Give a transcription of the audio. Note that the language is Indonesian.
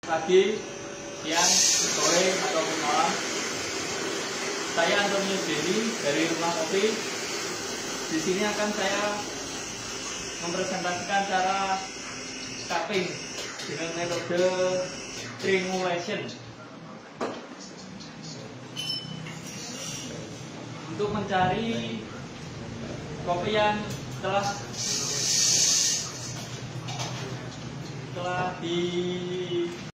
pagi, siang, sore, ataupun malam. Saya Antonius Denny dari Rumah Kopi. Di sini akan saya mempresentasikan cara cupping dengan metode triangulation. Untuk mencari kopi yang telah di